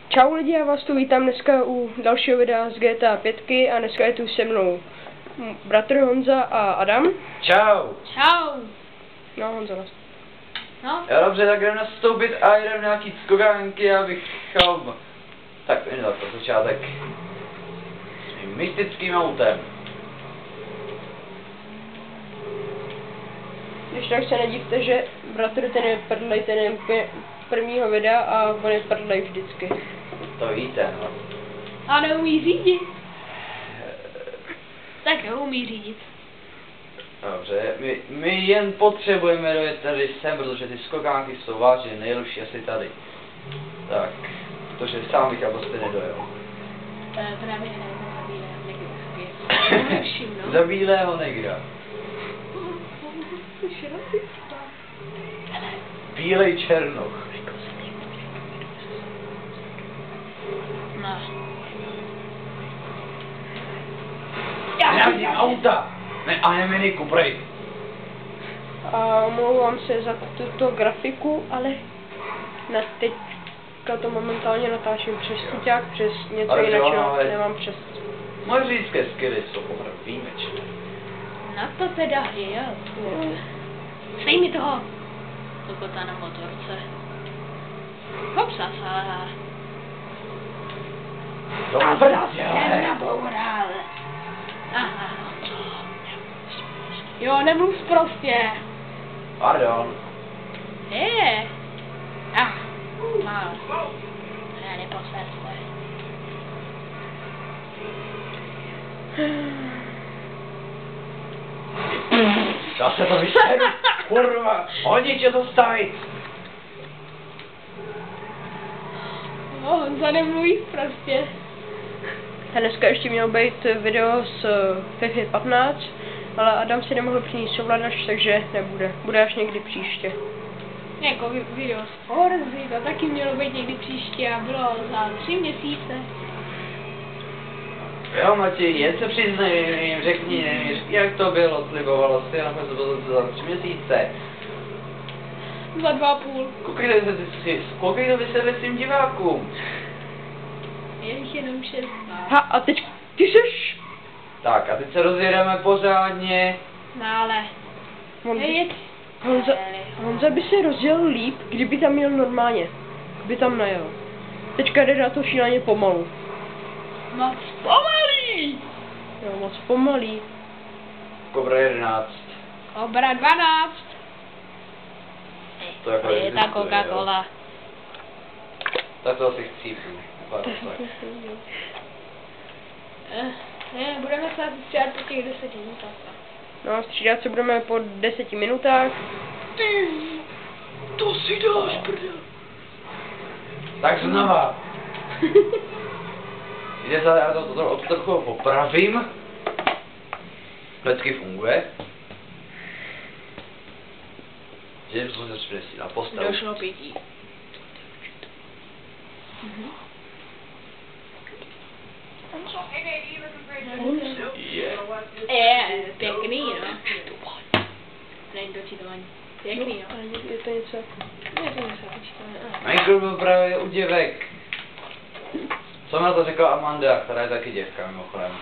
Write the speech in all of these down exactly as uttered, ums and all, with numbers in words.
Čau lidi, já vás tu vítám dneska u dalšího videa z G T A pět a dneska je tu se mnou bratr Honza a Adam. Čau. Čau. No Honza nás. No. Jo dobře, tak jdem nastoupit a jdem nějaký skokánky, abych chal... Tak jdem na pro začátek s mým mystickým autem. Když tak se nedívte, že bratr ten je prdlej, ten je úplně prvního videa a on je prdlej vždycky. To víte, no. A neumí řídit. Tak neumí řídit. Dobře, my, my jen potřebujeme dojet tady sem, protože ty skokánky jsou vážně nejlepší asi tady. Tak, protože sám bych prostě nedojel. To je právě ne, za bílého negra. Nevšim, no. Za bílého negra. Bílej černoch. No. Já vidím auta! Ne, a ne Mini Coopery. A omlouvám se za tuto grafiku, ale na teďka to momentálně natáčím přes chyťák, přes něco Ale jiného, jo, ale- nemám přes. Moje řidičské skilly jsou opravdu výjimečné. Na to teda je, jo. Sej mi toho. Kokota na motorce. Hop, sasa. Dobře, Jsem naboural. Aha. Jo, nemluv prostě. Pardon. Je. Ah. Málo. Ne, neposer se. Já se to vyseru. Kurva, hodně tě to staví. No, Honza nemluví prostě. A dneska ještě mělo být video z FIFA patnáct, ale Adam si nemohl přinést ovladač, takže nebude. Bude až někdy příště. Jako vi- video z Forzy, to taky mělo být někdy příště a bylo za tři měsíce. Jo, Matěj, jen se přiznej, řekni, řekni, jak to bylo, slibovalo jsi, nakonec to bylo za tři měsíce. Za dva a půl. Koukejte se, si, koukejte vy se svým divákům. Je jich jenom šest. Ha, a teď ty seš... Tak, a teď se rozjedeme pořádně. No ale. Honza, Hej, jeď. Honza, Honza by se rozjel líp, kdyby tam jel normálně. By tam najel. Teďka jde na to šíleně pomalu. Moc pomalý. Jo, moc pomalý. Kobra jedenáct. Obra dvanáct. To jako je existuje, ta Coca-Cola. Tak to asi chcípnu. Tak. Eh, ne, budeme se asi střídat po těch deseti minutách. No, střídat se budeme po deseti minutách. Ty, to si dáš, prdel. Tak znova. Jde za, já to, to, to, to trochu popravím. Vždycky funguje. Že jsme se přinesli na postavu. Došlo pětí. Mhm. Je. Je, pěkný, no. Není to čítování. Pěkný, no. Je to něco... Je to něco čítování. Michael byl právě u děvek. Co na to řekla Amanda, která je taky děvka mimochodem.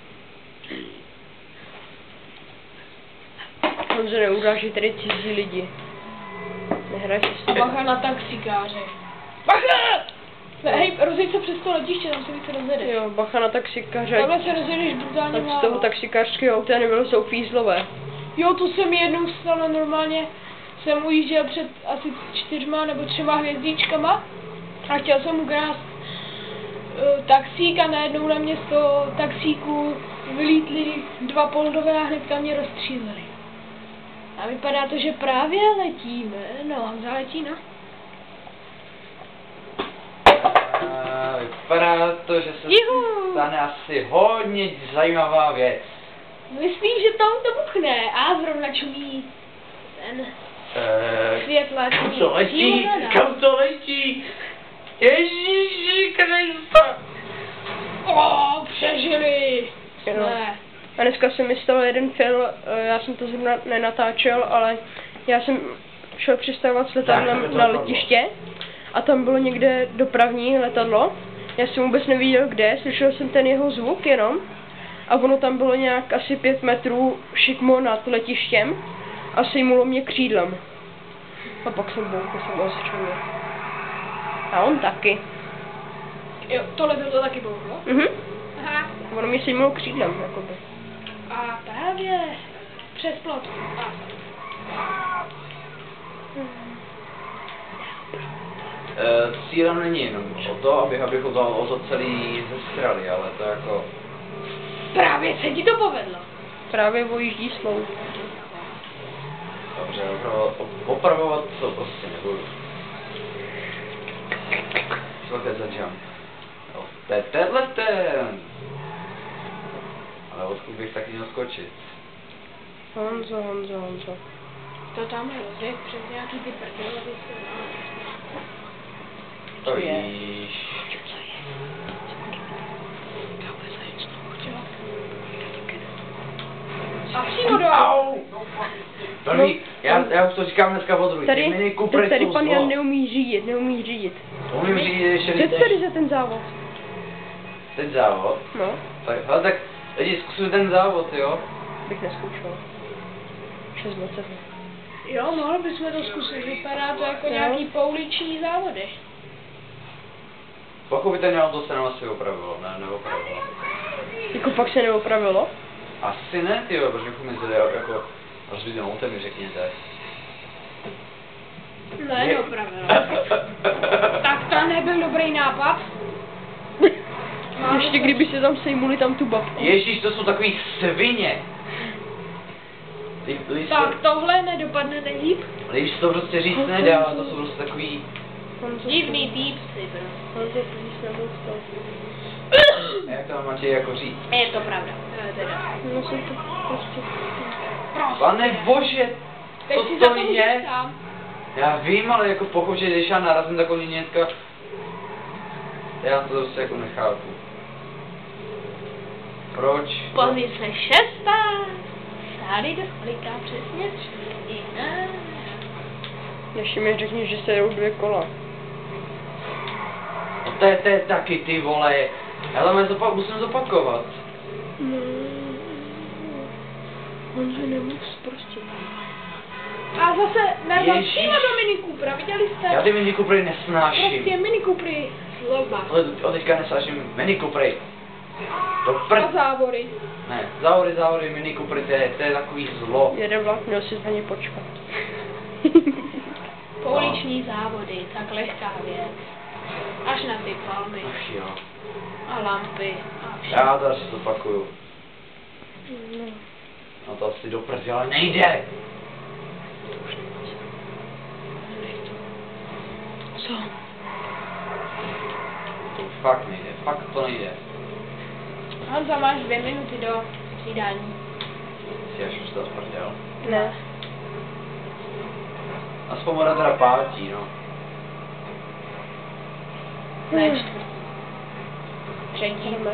Honzo, neuráží tady cizí lidi. Nehraj si s tím. Bacha na taxikáře. Bacha! Hej, rozjeď se přes to letiště, tam se více rozjedeš. Jo, bacha na taxikáře. Takhle se rozjedeš brutálně Ať z toho málo. taxikářského auta nebylo jsou fízlové. Jo, to se mi jednou stalo normálně. Jsem ujížděl před asi čtyřma nebo třema hvězdičkama a chtěl jsem ukrást uh, taxík a najednou na mě z toho taxíku vylítli dva poldové a hnedka mě rozstříleli. A vypadá to, že právě letíme. No, Honza letí, no. A vypadá to, že se Juhu. stane asi hodně zajímavá věc. Myslím, že tam to buchne. A zrovna čumí ten Eee, světla. kam to letí? Kam to letí? Ježíši Krista! O, přežili! Jo. Ne. A dneska se mi stalo jeden fail, eh, já jsem to zrovna nenatáčel, ale já jsem šel přistávat s letadlem na letiště a tam bylo někde dopravní letadlo Já jsem vůbec neviděl kde, slyšel jsem ten jeho zvuk jenom. A ono tam bylo nějak asi pět metrů šikmo nad letištěm. A sejmulo mě křídlem. A pak jsem bouchl, jsem ostřelil. A on taky. Jo, tohle to taky bouchlo? Mhm. Aha. Ono mě sejmulo křídlem, jakoby. A právě přes plot. A. Uh, cílem není jenom o to, abych, abych ho dal o to celý zesrali, ale to jako... Právě se ti to povedlo. Právě vojíždí slou. Dobře, opravovat, opravovat to prostě nebudu. Co to je za jump? Jo, to je tenhle ten! Ale odkud bych taky měl skočit? Honzo, Honzo, Honzo. To tam je rozvěk přes nějaký ty prdele, aby se... To je? víš. Co je? A přímo do... Au! První, já, já už to říkám dneska od druhý. Ty Tady, mini Coopery tady jsou pan zlo. Jan neumí řídit, neumí řídit. Umím říct ještě Co víc je tady než za ten závod? ten závod. No, Tak, hele, tak lidi, zkusili ten závod, jo? bych neskoušel. šest dvacet. Jo, mohli bychom to zkusit. Vypadá to jako Jo. nějaký pouliční závody. Pochopitelně auto se nám asi opravilo, ne, neopravilo. Jako fakt se neopravilo? Asi ne, tyjo, protože bychom jezdili jako rozbitým autem, mi řekněte. Ne, neopravilo. Tak to nebyl dobrý nápad. Máme Ještě to- kdyby se tam sejmuli tam tu babku. Ježíš, to jsou takový svině. Líp, líp, Tak tohle nedopadne nejlíp. líp to prostě říct nedá, ale to jsou prostě takový... Honzo, Divný týpci, prostě. Honzo, please, nebo to. Jak to mám Matěj jako říct? Je to pravda. Jo, teda. No jsem to prostě... Prostě. Pane bože, Teď to si za to to je. můžeš sám. Já vím, ale jako pokud, že když já narazím takový nětka, já to prostě jako nechápu. Proč? Pozice šestá. Stáli do kolika přesně tři. Ne. Ještě mi řekni, že se jedou dvě kola. No to je, to je taky ty vole. Ale mě zopak, musím zopakovat. No. Honzo, nemus prostě. A zase narval Ježíš. přímo do Mini Coopera, viděli jste? Já ty Mini Coopery nesnáším. Prostě Mini Coopery zloba. Ale od teďka nesnáším Mini Coopery. To A prd... závory. Ne, závody, závody, Mini Coopery, to je, to je takový zlo. Jede vlak, měl si na ně počkat. Pouliční závody, tak lehká věc. Až na ty palmy Ach jo. a lampy a všechno. Já to asi zopakuju. No. No to asi do prdy, ale nejde. Co? To už fakt nejde, fakt to nejde. Honza, máš dvě minuty do střídání. Si až už to prdel. Ne. Aspoň voda teda pátí, no. Ne, čtvrtý. Třetí. Jdeme.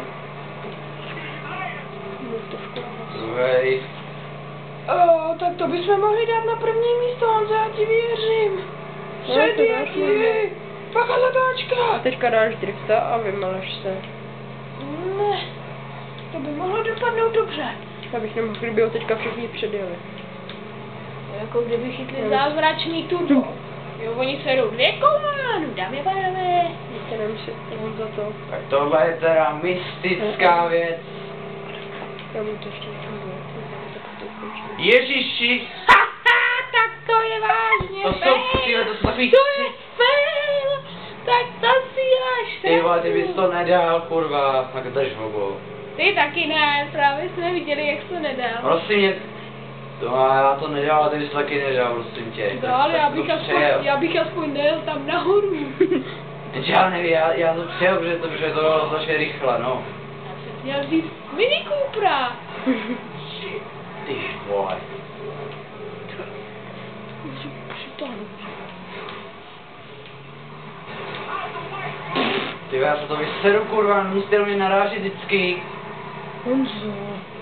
No, trošku. Druhej. O, tak to bychom mohli dát na první místo, Honza, já ti věřím. No, to dáš, Třetí, pak A letáčka. teďka dáš drifta a vymaleš se. Ne, to by mohlo dopadnout dobře. Abych nemohl, kdyby ho teďka všichni předjeli. Jako kdyby chytli Jo. zázračný turbo. Jo, oni se jdou dvě kola, no dámy a pánové. To nemusí, on za to. Tak tohle je teda mystická věc. Já mu to ještě funguje. Ježiši! Tak to je vážně To jsou, fail. tyhle, to jsou takový... To je fail. Tak to si až Ty vole, ty bys to nedal, kurva. Tak drž hobo. Ty taky ne, právě jsme viděli, jak to nedal. Prosím mě... No a já to nedělal, ty bys to taky nedal, prosím tě. No, ale já Tak bych, to aspoň, přejel. já bych aspoň nejel tam nahoru. Jenže já nevím, já, já to přijel, protože to, protože to bylo strašně rychle, no. Já jsem měl říct Mini Coopera. Ty vole. Ty já se to vyseru, kurva, musíte do mě narážet vždycky. Honzo.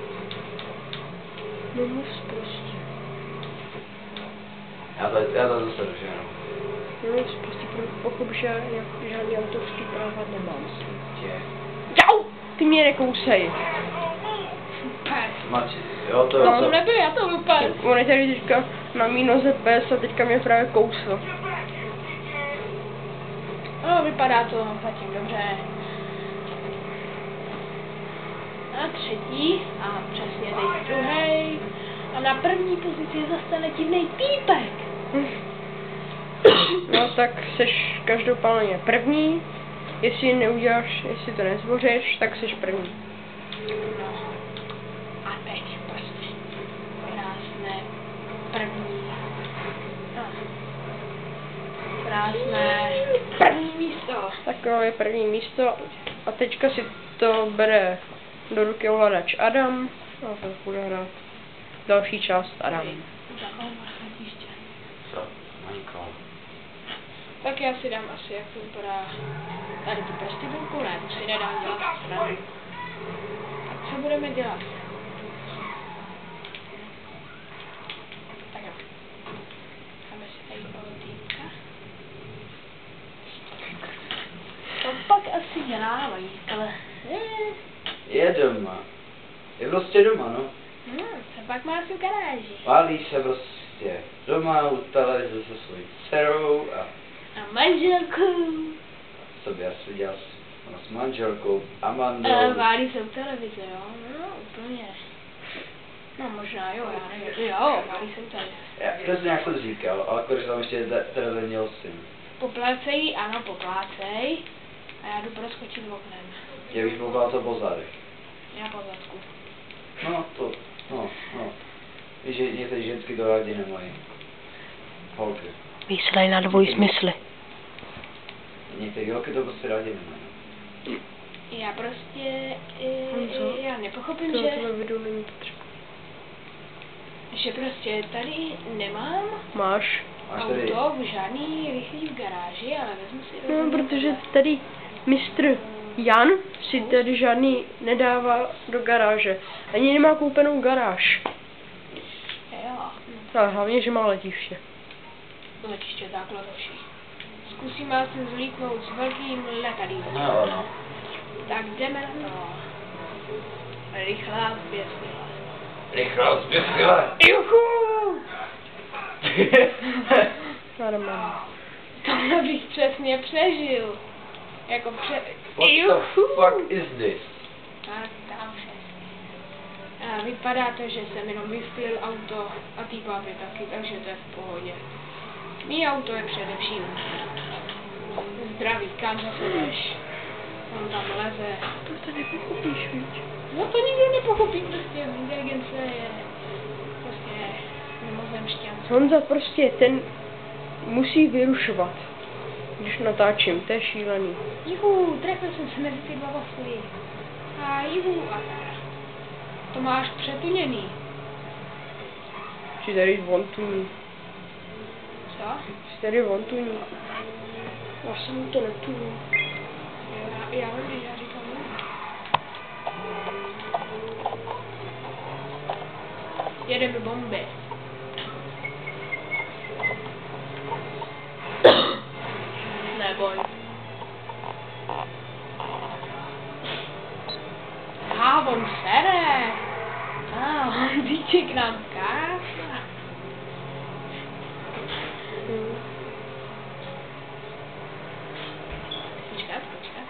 Nemus prostě. Já to, já to zase doženu. Nemus prostě, pochop, že já žádný autorský práva nemám. prostě. Jau! Ty mě nekousej. Pes. Mači, jo, to, No, to, to nebyl, já to byl pes. On je tady teďka na mínoze pes a teďka mě právě kousl. No, vypadá to zatím dobře. Na třetí a přesně teď druhý. A na první pozici zastane divnej týpek. No tak seš každopádně první. Jestli neuděláš, jestli to nezbořeš, tak seš první. No. A teď prostě krásné první. No. Krásné první místo. Takové je první místo a teďka si to bere do ruky ovladač Adam a to bude hrát další část Adam. Takovou marchetiště. co, Michael. Tak já si dám asi, jak to vypadá. Tady tu prestibilku, ne, to si nedám dělat stranu. Tak co budeme dělat? Tak jo. Dáme si tady toho týpka. To pak asi dělávají, ale... Eh, Je doma. Je prostě doma, no. hm, co pak má v garáži? Válí se prostě doma u televize se svojí dcerou a A manželkou. co by asi dělal s, no, s manželkou Amandou. Uh, válí se u televize, jo? No, úplně. No, možná jo, já nevím. Jo, válí se u televize. Já přesně jak jsem říkal, ale když tam ještě te- televize měl syn. Poplácej, ano, poplácej. A já jdu proskočit oknem. Já bych mohl to po zádech. Já po zadku. No, to, no, no. Víš, že některé žensky to rádi nemají. Holky. Myslej na dvoj smysly. Některé holky to prostě rádi nemají. Já prostě, i, Honzo, i, já nepochopím, To že, tohle video není potřeba. že prostě tady nemám Máš. Máš tady, auto v žádný rychlý v garáži, ale vezmu si No, rovnou protože tohle. tady mistr Jan si tady žádný nedává do garáže. Ani nemá koupenou garáž. Jo, A hlavně, že má letiště. letiště základovší. Zkusíme asi zlítnout s velkým letadlem. no, no. Tak jdeme na to. Rychlá zběsila. Rychle, zběsile. Juhu! Normálně. Tohle bych přesně přežil. Jako pře... What the fuck is this? Tak tam přesně. A vypadá to, že jsem jenom vyspěl auto a týpák je taky, takže to je v pohodě. Mý auto je především zdravý, kam zase jdeš. On tam leze. To tady pochopíš, víš. No to nikdo nepochopí, prostě inteligence je prostě mimozemšťanská. Honza prostě ten musí vyrušovat, když natáčím, to je šílený. Juhu, trefil jsem se mezi ty dva vafly. A juhu, a to máš přetuněný. Jsi tady vontuní. Co? Jsi tady vontuní. Já jsem to netuní. Já, já vím, já říkám ne. Jedeme bomby. Neboj. A on sere. A on díček nám kása. Počkat, počkat.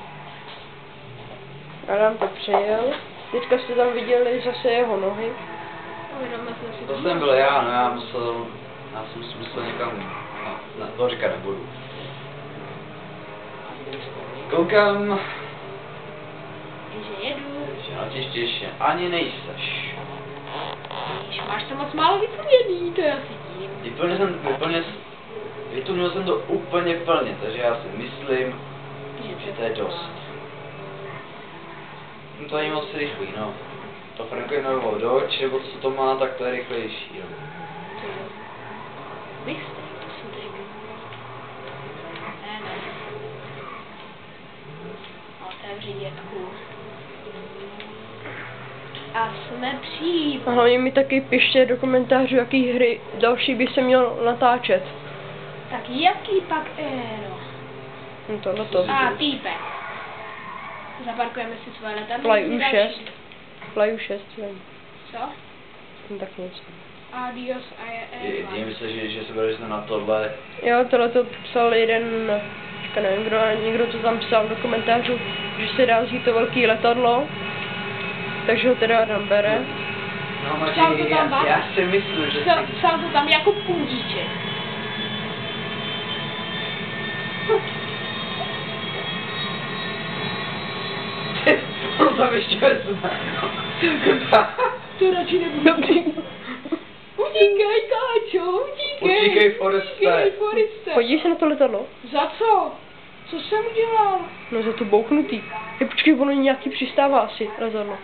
Adam to přejel. Teďka jste tam viděli zase jeho nohy. Uvědomil jsem si To jsem byl já, no já musel, já jsem si musel někam, no, ne, to říkat nebudu. Koukám, že jedu. že na těště ještě ani nejseš. Víš, máš to moc málo vyplněný, to je asi tím. Vyplně jsem, vyplně, vyplnil jsem to úplně plně, takže já si myslím, že to je dost. No to není moc rychlý, no. To Franklinovo Dodge, nebo co to má, tak to je rychlejší, jo. Ty jo. Bystry, to jsou ty. Ne, ne. Otevři, dětku. A jsme přijím. A hlavně mi taky pište do komentářů, jaký hry další by se měl natáčet. Tak jaký pak éro? No tohle to. A týpek. Zaparkujeme si svoje letadlo. Fly U další. šest. Fly U šest, vím. Co? Jsem tak něco. Adios a je... Je- Je myslíš, že, že se budeš na tohle? Jo, tohle to psal jeden, teďka nevím kdo, ale někdo to tam psal do komentářů, že se dá vzít to velký letadlo, takže ho teda Adam bere. No, Psal to Matěj, tam já, Václav. já si myslím, že Psal, si... psal to tam jako půdíček. On tam ještě vezme. To radši nebudu. Utíkej, Káčo, utíkej. Utíkej, Foreste. Utíkej, Foreste. Podívej se na to letadlo. Za co? Co jsem udělal? No za to bouchnutý. Je, počkej, ono nějaký přistává asi letadlo.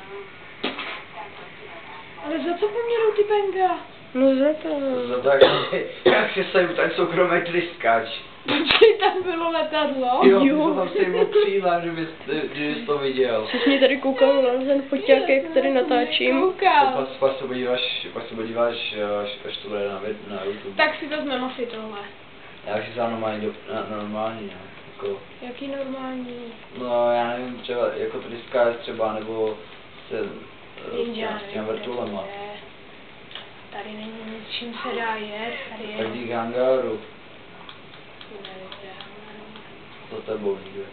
Ale za co po mně jdou ty penga? No za to. Za tak, jak se sejmu, tak soukromý tryskáč. Počkej, tam bylo letadlo. Jo, Jo. jo. Tam sejmu křídla, že bys, že bys to viděl. Jsi mě tady koukal na ten foťák, jak tady natáčím. Koukal. Pak, pak se podíváš, pak se podíváš, až, až to bude na, vid- na YouTube. Tak si vezmeme asi tohle. Já si za normální, do, na, normální, no, jako, Jaký normální? no já nevím, třeba jako tryskáč třeba, nebo se, Jenže já s, s těmi nevím, vrtulema. kde to je. Tady není nic, čím se dá jet. Tady je... Tak dík hangáru, Nevím, kde je. za tebou někde.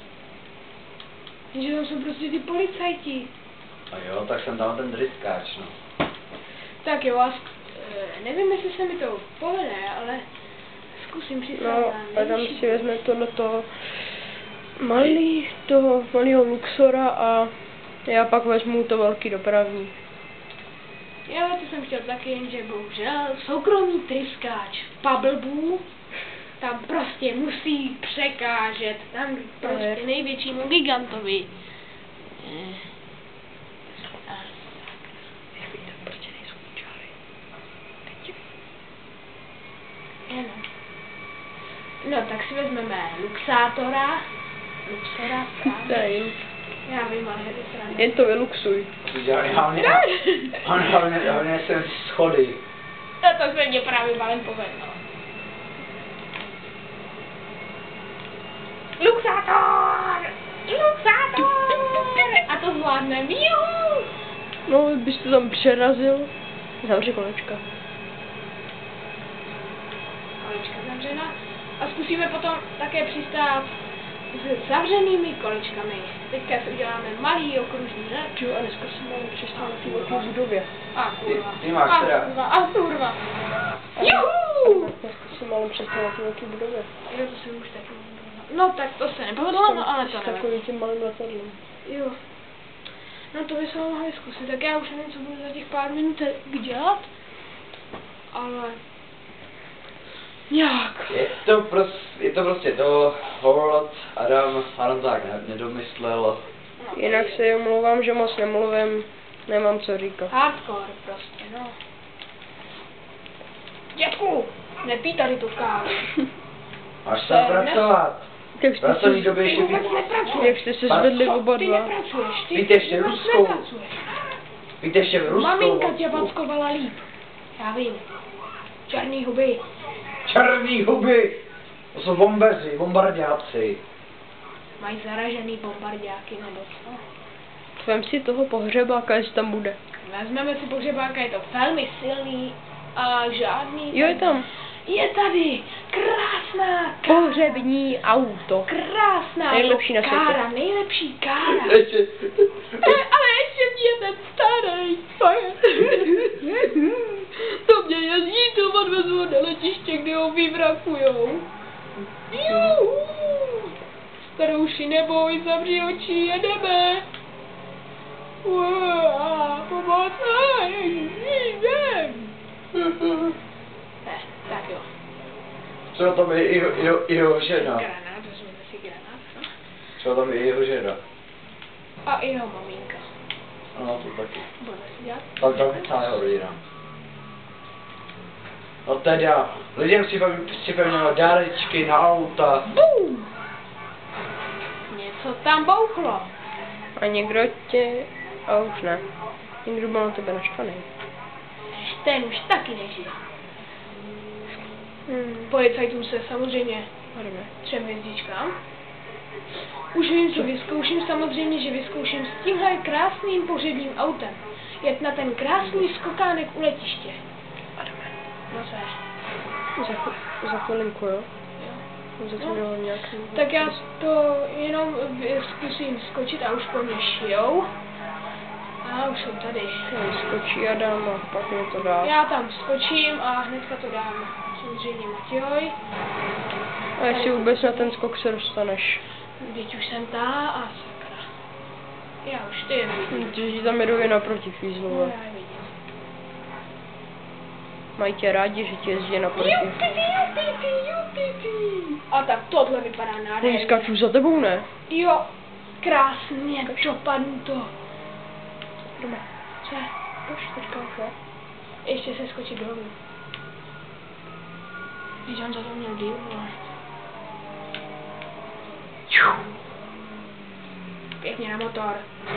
Jenže tam jsou prostě ty policajti. A jo, tak jsem tam ten tryskáč, no. Tak jo, a zk- eh, nevím, jestli se mi to povede, ale zkusím přistát No, na Adam nejvyšší- si vezme tohleto malý, toho malého Luxora a já pak vezmu to velký dopravní. Jo, to jsem chtěl taky, jenže bohužel soukromý tryskáč Pabbleboo tam prostě musí překážet, tam prostě je. největšímu gigantovi. Eh. A Prostě nejsou čáry. Ano. No, tak si vezmeme Luxátora. Luxora, správně. Tady, Já vím, ale je to sranda. jen to vyluxuj. To dělá hlavně, hlavně, hlavně, hlavně jsem schody. No to se mě právě malem povedlo. Luxátor! Luxátor! A to zvládnem, juhu! No, bys to tam přerazil. Zavři kolečka. Kolečka zavřena. A zkusíme potom také přistát s zavřenými kolečkami. Teďka si uděláme malý okružní let. Jo, a dneska jsem mal přistál na té velké budově. A kurva. Ty- ty máš a teda. kurva, a kurva. Juhu! Dneska jsem mal přistál na té velké budově. Jo, to se už taky No tak to se nepovedlo, no ale to S nevadí. takovým tím malým letadlem. Jo. No to by se mohli zkusit, tak já už nevím, co budu za těch pár minut dělat, ale nějak. Je to, prostě, je to prostě to, Horod, Adam, Adam tak ne, nedomyslel. No, Jinak se omlouvám, že moc nemluvím. Nemám co říkat. Hardcore prostě, no. Dětku, nepí tady tu kávu. Máš se pracovat. Jak jste Pracovní se, době Ty ještě vůbec pít, nepracuješ. jak jste se zvedli oba Ty dva. nepracuješ, ty Víte, ještě vůbec ruskou. nepracuješ. pít ještě ruskou Maminka vodku. tě backovala líp. Já vím. Černý huby. Černý huby. To jsou bombeři, bombardáci. Mají zaražený bombardáky nebo co? Vem si toho pohřebáka, jestli tam bude. Vezmeme si pohřebáka, je to velmi silný a žádný... Jo, je tam. Je tady krásná Pohřební auto. krásná Nejlepší na světě. kára, nejlepší kára. Ještě, E, ale ještě mě ten starý. To mě jezdí, to odvezu na letiště, kde ho vyvrakujou. Juhu. Starouši, neboj, zavři oči, jedeme. Uá, pomoc, jdem. Ne, tak jo. co tam je jeho, jeho, jeho žena? Granát, vezmeme si granát. No. Co tam je jeho žena? A i jeho maminka. No to taky. Budeme si dělat? Tam tam je celá jeho rodina. No teda, lidem si připravíme dárečky na auta. Bum! Něco tam bouchlo. A někdo tě... A už ne. Někdo byl na tebe naštvaný. Ten už taky nežije. Hmm. Policajtům se samozřejmě Jdeme. třem hvězdičkám. Už vím, co vyzkouším, samozřejmě, že vyzkouším s tímhle krásným pohřebním autem. Jet na ten krásný skokánek u letiště. No co je? Za, za chvilinku, jo? Jo. Za to mělo nějaký... Tak já to jenom zkusím skočit a už po mě šijou. A už jsou tady. Skočí a dám a pak mě to dá. Já tam skočím a hnedka to dám samozřejmě Matějoj. A jestli vůbec na ten skok se dostaneš. Teď už jsem tá a sakra. Já už ty je vidím. Když tam jedu je naproti No, Fízlové. já je vidím. Mají tě rádi, že ti jezdí naproti. Jupipi, jupipi, jupipi. A tak tohle vypadá Oni nádherně. skáču za tebou, ne? Jo, krásně, dopadnu to. Jdeme. Co je? Proč teďka už, ne? Ještě se skočit dolů. Když on za to měl díl, ale... Pěkně na motor.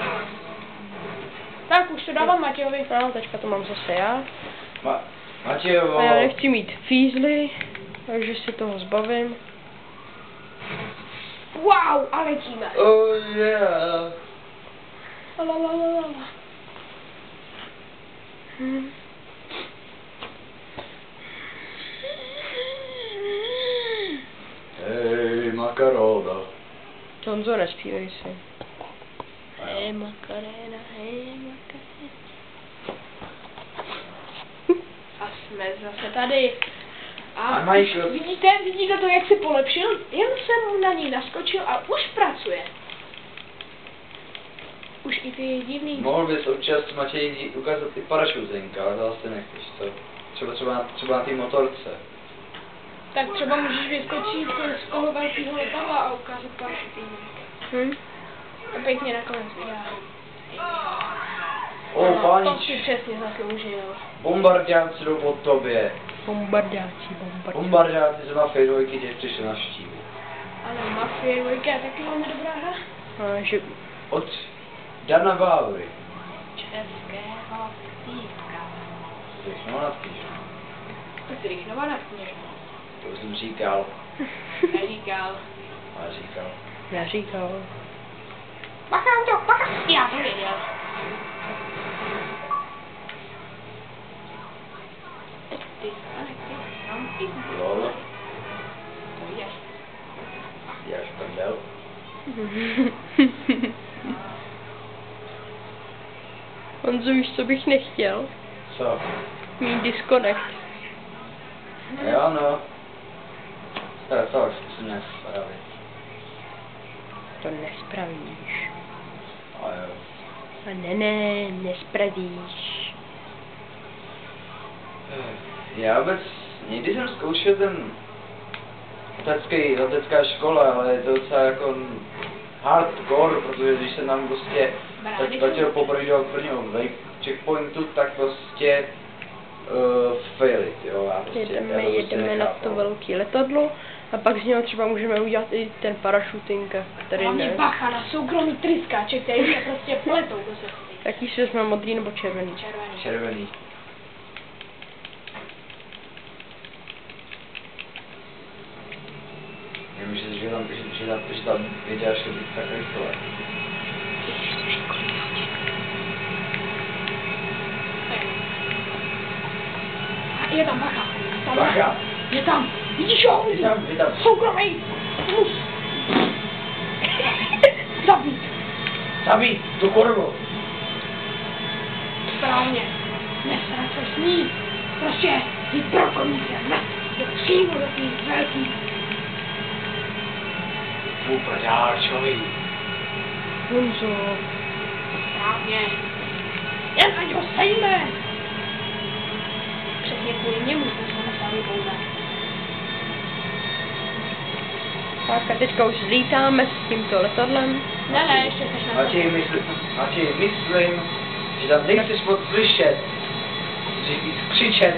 Tak už to dávám Matějovi. No, teďka to mám zase já. Ma Matějovo. A já nechci mít fízly, takže si toho zbavím. Wow, a letíme. Oh yeah. La la la la la. Hmm. Hej, Makarona. Honzo, nespívej si. Hej Makarena, hej Makarena. A jsme zase tady. A A mají to- vidíte, vidíte to, jak si polepšil? Jen jsem na ní naskočil a už pracuje. Už i ty divný... Mohl bys občas Matěji ukázat ty parašutenka, ale to asi nechceš, co? Třeba, třeba, na, třeba na té motorce. Tak třeba můžeš vyskočit z toho velkého letadla a ukázat parašutínek. Hm? A pěkně nakonec já. O, No, to pánič, si přesně zasloužil. bombardáci jdou po tobě. Bombardáci, bombardáci. Bombardáci z Mafie dvojky tě přišli navštívit. Ale Mafie dvojka je taky velmi dobrá hra. A že... Od Dana Vávry. Českého týpka. Řeknu na knižku. Kterých nová na knižku. To jsem říkal. Neříkal. Ale říkal. Neříkal. Bacha, to, bacha. Já to věděl. Ty stanekty, tam ty. Lol. To jdeš. Jáš prdel. Honzo, víš, co bych nechtěl? Co? Mít disconnect. Jo no. To je to, zkusím nespravit. To nespravíš. A jo. A ne, ne, nespravíš. Já vůbec, někdy jsem zkoušel ten letecký, letecká škola, ale je to docela jako hardcore, protože když se nám prostě tak platil poprvé do prvního checkpointu, tak prostě uh, failit, jo. Já prostě, Jedeme, já to prostě jedeme na nechápu. to velké letadlo a pak z něho třeba můžeme udělat i ten parašuting, který Hlavně ne. bacha na soukromý tryskáče, který se prostě pletou do cesty. Jaký si vezmeme, modrý nebo červený? Červený. Červený. Vím, že, že tam, že, že tam, že tam věděla, že být tak rychle. Je tam bacha. Tam Bacha! Je tam. Vidíš ho? Je tam, je tam. Soukromý. Mus. Zabít. Zabít, tu kurvu! Správně. Nesrat se s ní. Prostě jít pro komíse. Ne. Přímo do těch velkých. Uprdáčovi. Honzo. Správně. Jen ať ho sejme. Přesně kvůli němu jsme se nestali pouze. Tak a teďka už zlítáme s tímto letadlem. Ne, ne, ještě seš na Matěj, myslím, Matěj, myslím, že tam nejseš moc slyšet. Musíš víc křičet.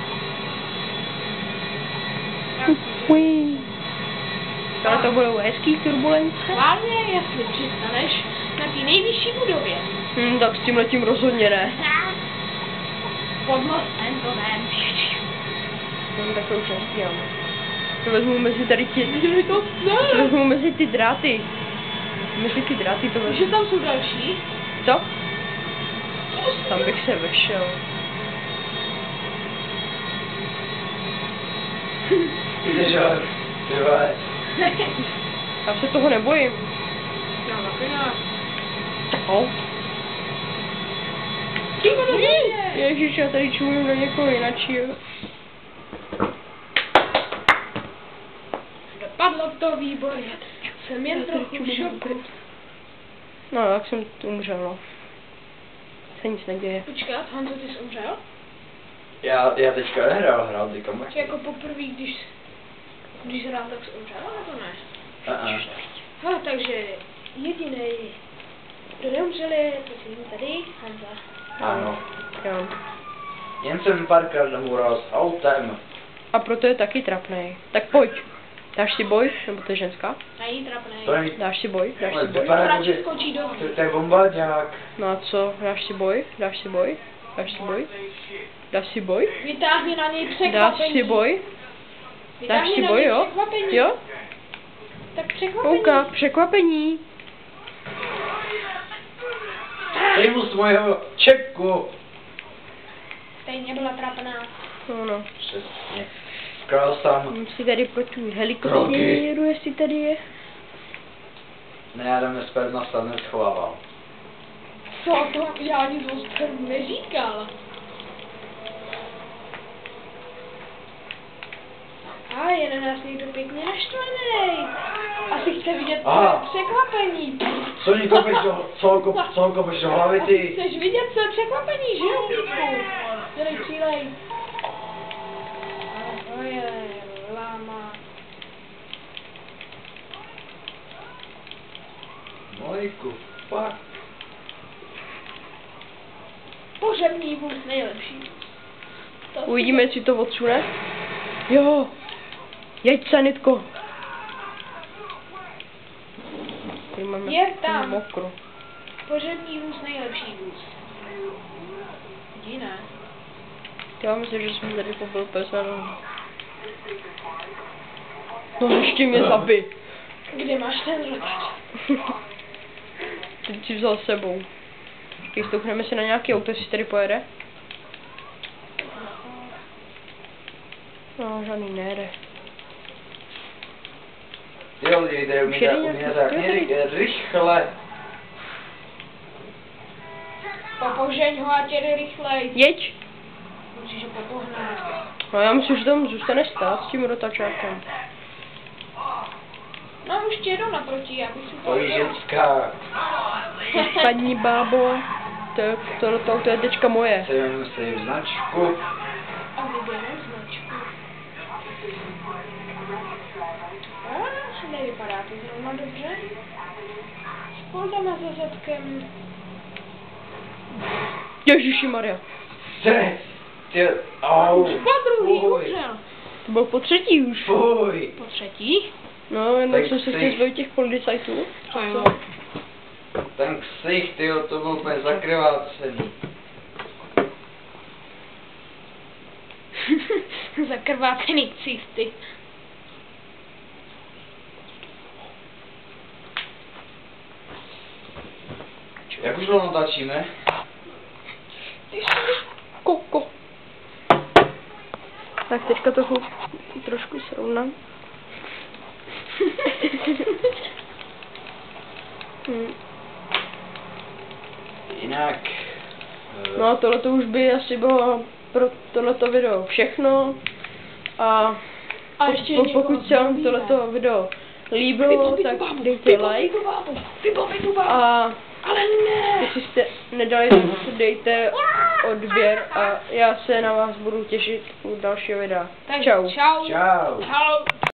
Uí. Ale to budou hezký turbulence. Hlavně, jestli přistaneš na té nejvyšší budově. Hm, tak s tím letím rozhodně ne. Pod mostem to ne. Hm, tak to už nestíháme. To vezmu mezi tady ti... To To vezmu mezi ty dráty. Myslí ty dráty to Že vezmu. tam jsou další? Co? Tam bych se vešel. Jdeš, ale, ty vole. Já se toho nebojím. Já taky ne. Čau. Ty vole, Ježiš, já tady čumím do někoho jinačího. Dopadlo to výborně. Jsem jen trochu v šoku. No, jak jsem tu umřel, no. Se nic neděje. Počkat, Honzo, ty jsi umřel? Já, já teďka nehrál, hrál teďka Max. Jako poprvé, když, když hrál, tak jsi umřel, nebo ne? Uh-uh. No, takže jediný, kdo neumřel je, to jsem tady, Honza. Ano. Jo. Jen jsem párkrát namůral s autem. A proto je taky trapnej. Tak pojď. Dáš si boj? Nebo to je ženská? Není trapnej. To není... Dáš si boj? Dáš Ale si boj? vypadá jako, Radši že... skočí do To, to je bombarďák. No a co? Dáš si boj? Dáš si boj? Dáš si boj? Dáš si boj? Vytáhni na něj Dáš překvapení. si boj? Dáš Vytáhni si na boj, něj jo? překvapení. Jo? Tak překvapení. Kouka, překvapení. Dej mu z mojeho čepku. Stejně byla trapná. No, no. Přesně. Král sám. Mám si tady po tu Kroky. helikoptéru, jestli tady je. Ne, já jdeme zpět na stad neschovával. Co to? Já nic o spermu neříkal. A je na nás někdo pěkně naštvaný. Asi chce vidět Aha. překvapení. Co ní kopeš do, co, kop, co kopeš do hlavy Asi ty? chceš vidět své překvapení, že jo, Píku? Tady přilej. A to je láma. Mojku, fuck. Pohřební vůz nejlepší. To Uvidíme, jestli to odsune. Jo. Jeď, sanitko. Tady máme Je tam. mokro. Pohřební vůz nejlepší vůz. Jiné. Já myslím, že jsem tady pobyl pes na nohu. No ještě mě zabij. Kde máš ten rotač? Teď si vzal s sebou. Když stoupneme se na nějaký auto, jestli tady pojede. No, žádný nejede. Jo, jde, Už jede umíte, nějaký- umíte tak jo, tady. někdy rychle. Popožeň ho a tě rychlej. Jeď! Musíš ho popohnat. No já myslím, že tam zůstaneš stát s tím rotačákem. No už ti jedou naproti, já bych si to To je ženská. Paní bábo, to, to, to, to je teďka moje. Jsem si v značku. A vybereme značku. A nevypadá to zrovna dobře. S poldama za zadkem. Ježišimarja. Se, ty, au. Po druhý fuj, umřel. To byl po třetí už. fuj. Po třetí? No, jenom Tak jsem se si- chtěl zbavit těch policajtů. To jo. Ten ksich, tyjo, to byl úplně zakrvácený. Zakrvácený cisty. Jak už dlouho natáčíme? Koko. Tak teďka to trošku srovnám. Hmm. Jinak... eh, No a tohleto už by asi bylo pro tohleto video všechno. A, A ještě po, někoho pokud se vám zdravíme. tohleto video líbilo, tak dejte like. Vybaví tu bábu. A Ale ne. jestli jste nedali, tak dejte odběr a já se na vás budu těšit u dalšího videa. Takže Čau. Čau. Čau. Čau.